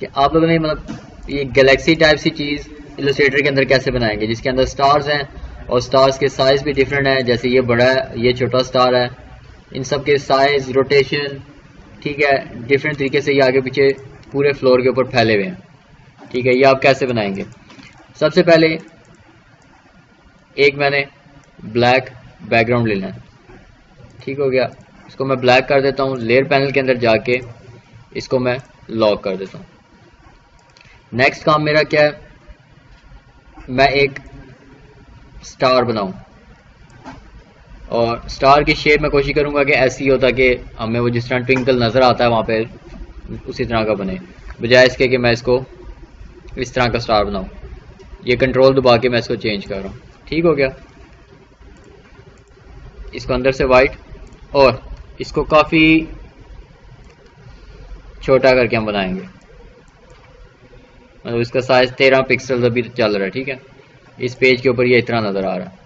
कि आप लोगों ने मतलब ये गैलेक्सी टाइप सी चीज़ इलस्ट्रेटर के अंदर कैसे बनाएंगे, जिसके अंदर स्टार्स हैं और स्टार्स के साइज भी डिफरेंट है, जैसे ये बड़ा है, ये छोटा स्टार है, इन सब के साइज, रोटेशन, ठीक है, डिफरेंट तरीके से ये आगे पीछे पूरे फ्लोर के ऊपर फैले हुए हैं। ठीक है, ये आप कैसे बनाएंगे? सबसे पहले एक मैंने ब्लैक बैकग्राउंड लेना है, ठीक हो गया, इसको मैं ब्लैक कर देता हूँ। लेयर पैनल के अंदर जाके इसको मैं लॉक कर देता हूँ। नेक्स्ट काम मेरा क्या है, मैं एक स्टार बनाऊं और स्टार की शेप मैं कोशिश करूंगा कि ऐसी हो ताकि हमें वो जिस तरह ट्विंकल नज़र आता है वहाँ पे उसी तरह का बने, बजाय इसके कि मैं इसको इस तरह का स्टार बनाऊं। ये कंट्रोल दबा के मैं इसको चेंज कर रहा हूँ। ठीक हो गया, इसको अंदर से वाइट और इसको काफ़ी छोटा करके हम बनाएंगे, मतलब इसका साइज 13 पिक्सल अभी चल रहा है। ठीक है, इस पेज के ऊपर ये इतना नज़र आ रहा है।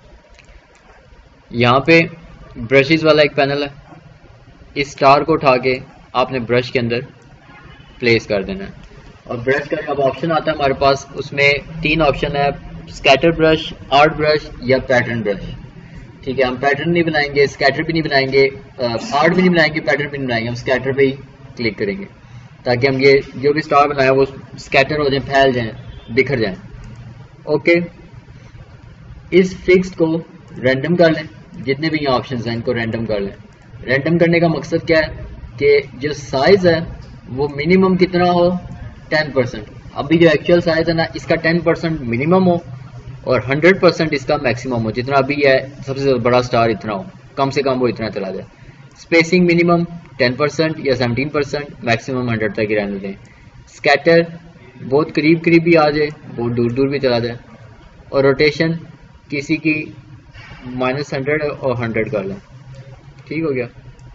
यहाँ पे ब्रशेस वाला एक पैनल है, इस स्टार को उठा के आपने ब्रश के अंदर प्लेस कर देना है। और ब्रश का जब ऑप्शन आता है हमारे पास, उसमें 3 ऑप्शन है, स्कैटर ब्रश, आर्ट ब्रश या पैटर्न ब्रश। ठीक है, हम पैटर्न नहीं बनाएंगे, स्कैटर भी नहीं बनाएंगे, आर्ट भी नहीं बनाएंगे, पैटर्न भी नहीं बनाएंगे, हम स्कैटर पे ही क्लिक करेंगे ताकि हम ये जो भी स्टार बनाया वो स्कैटर हो जाए, फैल जाए, बिखर जाए। ओके, इस फिक्स्ड को रैंडम कर लें, जितने भी यहाँ ऑप्शंस हैं इनको रैंडम कर लें। रैंडम करने का मकसद क्या है कि जो साइज है वो मिनिमम कितना हो, 10%। अभी जो एक्चुअल साइज है ना, इसका 10% मिनिमम हो और 100% इसका मैक्सिमम हो। जितना अभी है सबसे बड़ा स्टार इतना हो, कम से कम वो इतना चला जाए। स्पेसिंग मिनिमम 10% या 17%, मैक्सिमम 100 तक ही रहने दें। स्कैटर बहुत करीब करीब भी आ जाए, बहुत दूर दूर भी चला जाए। और रोटेशन किसी की -100 और 100 कर लें। ठीक हो गया,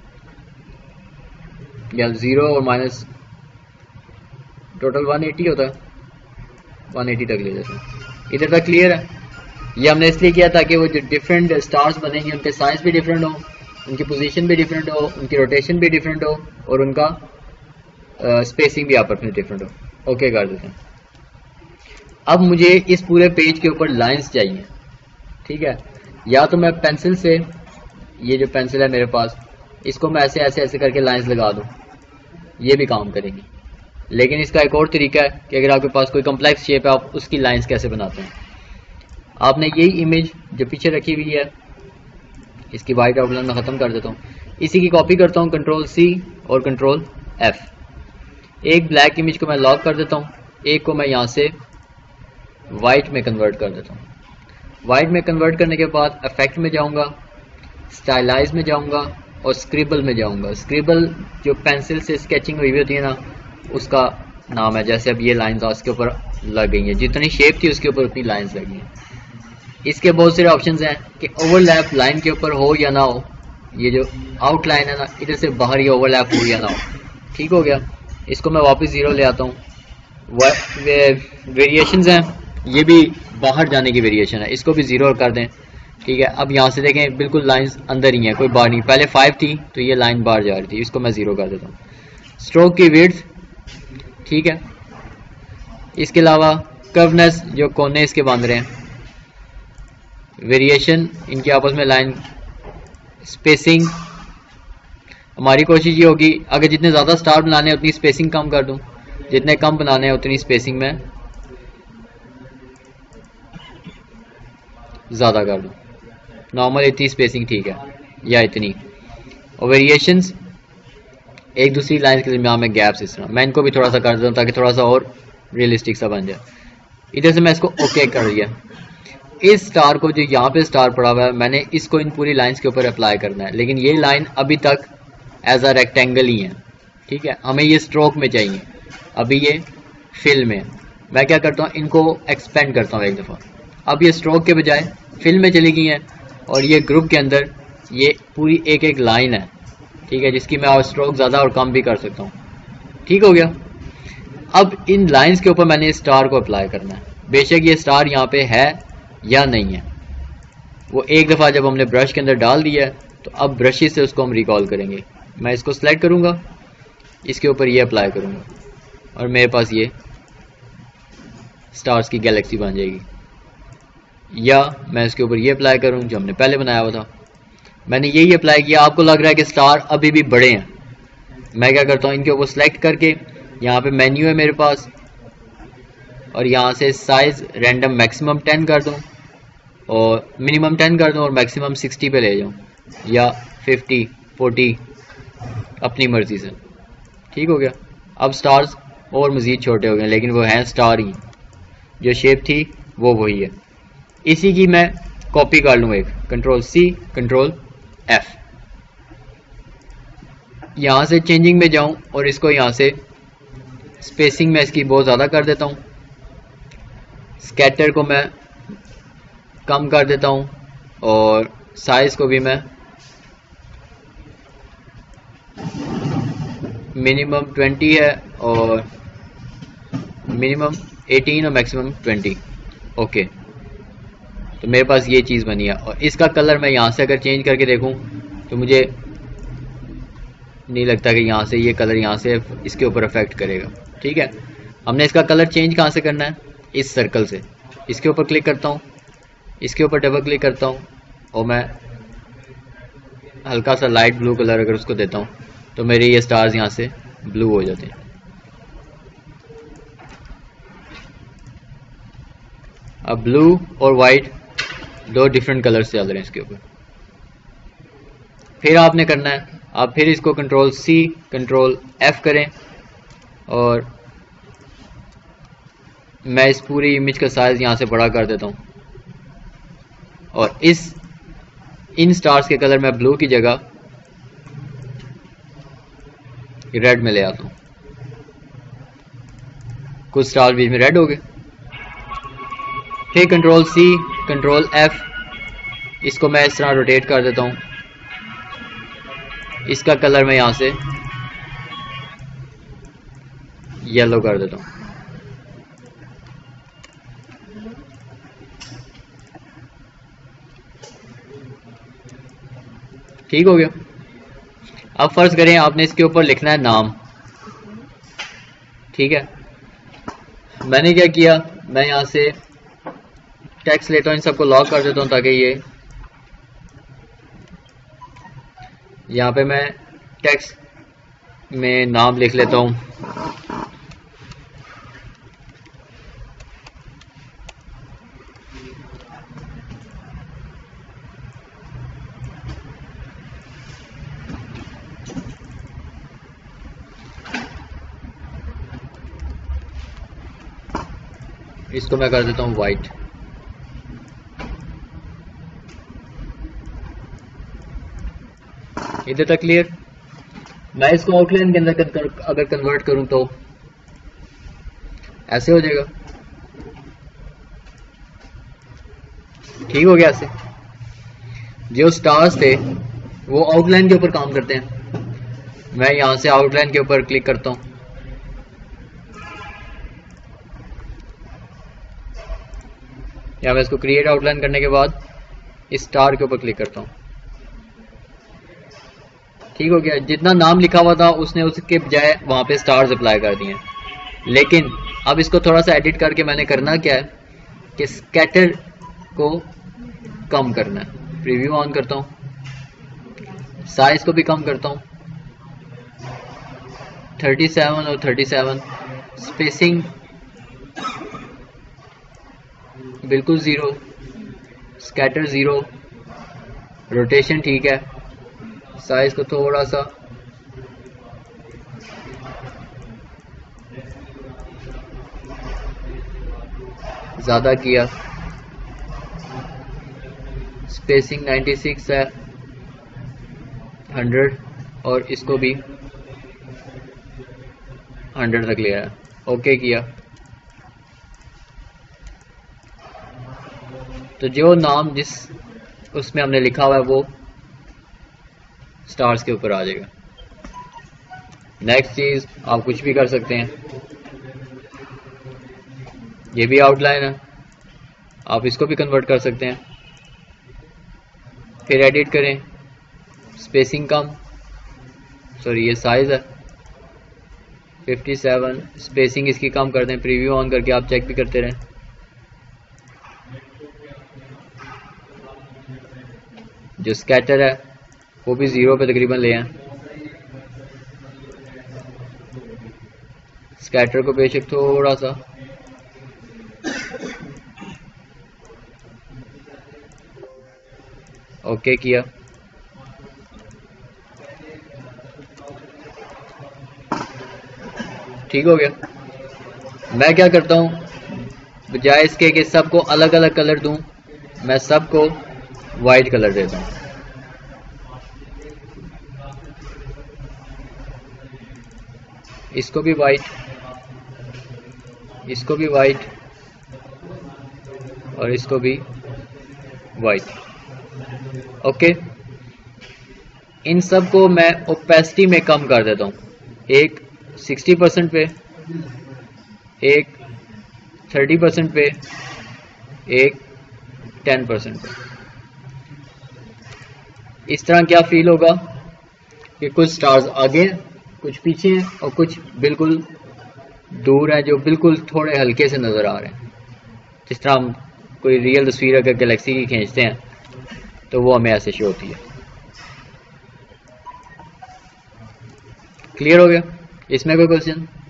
या 0 और माइनस टोटल 180 होता है, 180 तक ले जाते हैं। इधर तक क्लियर है? ये हमने इसलिए किया ताकि वो जो डिफरेंट स्टार्स बनेंगे उनके साइज भी डिफरेंट हो, उनकी पोजीशन भी डिफरेंट हो, उनकी रोटेशन भी डिफरेंट हो और उनका स्पेसिंग भी आपस में डिफरेंट हो। ओके कर देते हैं। अब मुझे इस पूरे पेज के ऊपर लाइंस चाहिए। ठीक है, या तो मैं पेंसिल से, ये जो पेंसिल है मेरे पास, इसको मैं ऐसे ऐसे ऐसे करके लाइंस लगा दूं, ये भी काम करेंगी। लेकिन इसका एक और तरीका है कि अगर आपके पास कोई कॉम्प्लेक्स शेप है, आप उसकी लाइंस कैसे बनाते हैं। आपने यही इमेज जो पीछे रखी हुई है, इसकी वाइट आउटलाइन में ख़त्म कर देता हूँ, इसी की कॉपी करता हूँ, Ctrl+C और Ctrl+F। एक ब्लैक इमेज को मैं लॉक कर देता हूँ, एक को मैं यहाँ से वाइट में कन्वर्ट कर देता हूँ। वाइट में कन्वर्ट करने के बाद इफेक्ट में जाऊँगा, स्टाइलाइज में जाऊँगा और स्क्रिबल में जाऊँगा। स्क्रिबल जो पेंसिल से स्केचिंग हुई होती है ना, उसका नाम है। जैसे अब ये लाइंस उसके ऊपर लग गई हैं, जितनी शेप थी उसके ऊपर उतनी लाइंस लगी हैं। इसके बहुत सारे ऑप्शंस हैं कि ओवरलैप लाइन के ऊपर हो या ना हो। ये जो आउटलाइन है ना, इधर से बाहर ये ओवरलैप हो या ना हो। ठीक हो गया, इसको मैं वापस 0 ले आता हूँ। वेरिएशंस हैं, ये भी बाहर जाने की वेरिएशन है, इसको भी 0 कर दें। ठीक है, अब यहाँ से देखें बिल्कुल लाइंस अंदर ही हैं, कोई बाहर नहीं। पहले 5 थी तो ये लाइन बाहर जा रही थी, इसको मैं 0 कर देता हूँ। स्ट्रोक की विड्थ, ठीक है, इसके अलावा कर्वनेस, जो कोने इसके बांध रहे हैं, वेरिएशन इनकी आपस में लाइन, स्पेसिंग। हमारी कोशिश ये होगी अगर जितने ज़्यादा स्टार बनाने हैं उतनी स्पेसिंग कम कर दूं, जितने कम बनाने हैं उतनी स्पेसिंग में ज़्यादा कर दूं। नॉर्मल इतनी स्पेसिंग ठीक है, या इतनी। और वेरिएशंस एक दूसरी लाइन के दरमियान में गैप्स, इस तरह मैं इनको भी थोड़ा सा कर दूँ ताकि थोड़ा सा और रियलिस्टिक सा बन जाए। इधर से मैं इसको ओके कर दिया। इस स्टार को जो यहाँ पे स्टार पड़ा हुआ है, मैंने इसको इन पूरी लाइंस के ऊपर अप्लाई करना है, लेकिन ये लाइन अभी तक एज अ रेक्टेंगल ही है। ठीक है, हमें ये स्ट्रोक में चाहिए, अभी ये फिल में। मैं क्या करता हूँ, इनको एक्सपेंड करता हूँ एक दफ़ा। अब ये स्ट्रोक के बजाय फिल में चली गई हैं और ये ग्रुप के अंदर ये पूरी एक एक लाइन है। ठीक है, जिसकी मैं और स्ट्रोक ज़्यादा और कम भी कर सकता हूँ। ठीक हो गया। अब इन लाइंस के ऊपर मैंने स्टार को अप्लाई करना है, बेशक ये स्टार यहाँ पे है या नहीं है। वो एक दफ़ा जब हमने ब्रश के अंदर डाल दिया है तो अब ब्रशेस से उसको हम रिकॉल करेंगे। मैं इसको सेलेक्ट करूँगा, इसके ऊपर ये अप्लाई करूँगा और मेरे पास ये स्टार्स की गैलेक्सी बन जाएगी। या मैं इसके ऊपर ये अप्लाई करूं जो हमने पहले बनाया हुआ था। मैंने यही अप्लाई किया। आपको लग रहा है कि स्टार अभी भी बड़े हैं, मैं क्या करता हूँ, इनके ऊपर सेलेक्ट करके यहाँ पे मेन्यू है मेरे पास, और यहाँ से साइज रैंडम मैक्सिमम 10 कर दूँ और मिनिमम 10 कर दूँ और मैक्सिमम 60 पे ले जाऊँ, या 50 40 अपनी मर्जी से। ठीक हो गया। अब स्टार्स और मज़ीद छोटे हो गए, लेकिन वो हैं स्टार ही, जो शेप थी वो वही है। इसी की मैं कॉपी कर लूँ, एक कंट्रोल C कंट्रोल F, यहाँ से चेंजिंग में जाऊँ और इसको यहाँ से स्पेसिंग में इसकी बहुत ज़्यादा कर देता हूँ, स्कैटर को मैं कम कर देता हूँ और साइज को भी मैं मिनिमम 20 है और मिनिमम 18 और मैक्सिमम 20। ओके, तो मेरे पास ये चीज़ बनी है। और इसका कलर मैं यहाँ से अगर चेंज करके देखूँ तो मुझे नहीं लगता कि यहाँ से ये कलर यहाँ से इसके ऊपर अफेक्ट करेगा। ठीक है, हमने इसका कलर चेंज कहाँ से करना है, इस सर्कल से। इसके ऊपर क्लिक करता हूँ, इसके ऊपर डबल क्लिक करता हूँ और मैं हल्का सा लाइट ब्लू कलर अगर उसको देता हूँ तो मेरे ये स्टार्स यहाँ से ब्लू हो जाते हैं। अब ब्लू और वाइट दो डिफरेंट कलर्स चल रहे हैं इसके ऊपर। फिर आपने करना है, आप फिर इसको कंट्रोल C कंट्रोल F करें और मैं इस पूरी इमेज का साइज यहाँ से बड़ा कर देता हूँ और इन स्टार्स के कलर मैं ब्लू की जगह रेड में ले आता हूँ। कुछ स्टार बीच में रेड हो गए। फिर कंट्रोल C कंट्रोल F, इसको मैं इस तरह रोटेट कर देता हूँ। इसका कलर मैं यहाँ से येलो कर देता हूँ। ठीक हो गया। अब फर्ज करें आपने इसके ऊपर लिखना है नाम। ठीक है, मैंने क्या किया, मैं यहाँ से टेक्स्ट लेता हूँ, इन सबको लॉक कर देता हूँ ताकि ये यहाँ पे मैं टेक्स्ट में नाम लिख लेता हूँ। इसको मैं कर देता हूँ वाइट। इधर तक क्लियर। मैं इसको आउटलाइन के अंदर अगर कन्वर्ट करूं तो ऐसे हो जाएगा। ठीक हो गया। ऐसे जो स्टार्स थे वो आउटलाइन के ऊपर काम करते हैं। मैं यहां से आउटलाइन के ऊपर क्लिक करता हूं, या मैं इसको क्रिएट आउटलाइन करने के बाद इस स्टार के ऊपर क्लिक करता हूं। ठीक हो गया। जितना नाम लिखा हुआ था उसने उसके बजाय वहां पे स्टार्स अप्लाई कर दिए। लेकिन अब इसको थोड़ा सा एडिट करके मैंने करना क्या है कि स्कैटर को कम करना है। प्रीव्यू ऑन करता हूं, साइज को भी कम करता हूं 37 और 37, स्पेसिंग बिल्कुल 0, स्कैटर 0, रोटेशन ठीक है, साइज को थोड़ा सा ज्यादा किया, स्पेसिंग 96 है, 100 और इसको भी 100 तक ले आया। ओके किया तो जो नाम जिस उसमें हमने लिखा हुआ है वो स्टार्स के ऊपर आ जाएगा। नेक्स्ट चीज आप कुछ भी कर सकते हैं, ये भी आउटलाइन है, आप इसको भी कन्वर्ट कर सकते हैं। फिर एडिट करें, स्पेसिंग कम, सॉरी ये साइज है, 57, स्पेसिंग इसकी कम कर दें, प्रीव्यू ऑन करके आप चेक भी करते रहें। जो स्कैटर है वो भी 0 पे तकरीबन ले आए। स्कैटर को बेशक थोड़ा सा ओके किया। ठीक हो गया। मैं क्या करता हूं, बजाय इसके कि सबको अलग अलग कलर दूं, मैं सबको वाइट कलर देता हूं। इसको भी वाइट, इसको भी वाइट और इसको भी वाइट। ओके, इन सब को मैं ओपेसिटी में कम कर देता हूं। एक 60% पे, एक 30% पे, एक 10% पे। इस तरह क्या फील होगा कि कुछ स्टार्स आगे हैं, कुछ पीछे हैं और कुछ बिल्कुल दूर है, जो बिल्कुल थोड़े हल्के से नजर आ रहे हैं। जिस तरह हम कोई रियल तस्वीर अगर गैलेक्सी की खींचते हैं तो वो हमें ऐसे शो होती है। क्लियर हो गया? इसमें कोई क्वेश्चन?